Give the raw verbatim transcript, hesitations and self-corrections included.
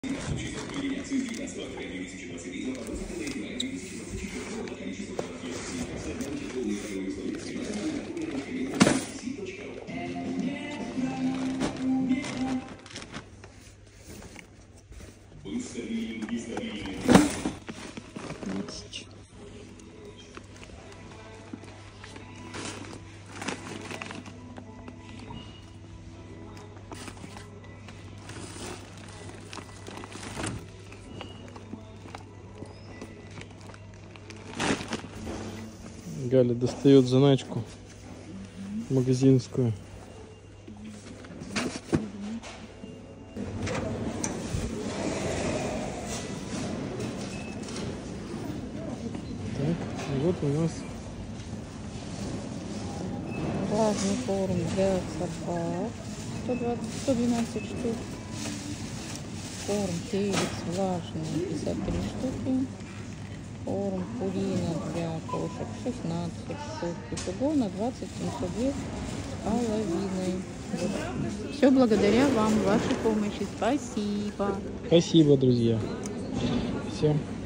Галя достает заначку магазинскую. Так, вот у нас влажный корм для собак, сто двадцать сто двенадцать штук. Корм Феликс влажный, пятьдесят три штуки. Корм Пурина для кошек шестнадцать штук. Итого на двадцать семьсот две с половиной. Вот. Все благодаря вам, вашей помощи. Спасибо. Спасибо, друзья. Всем.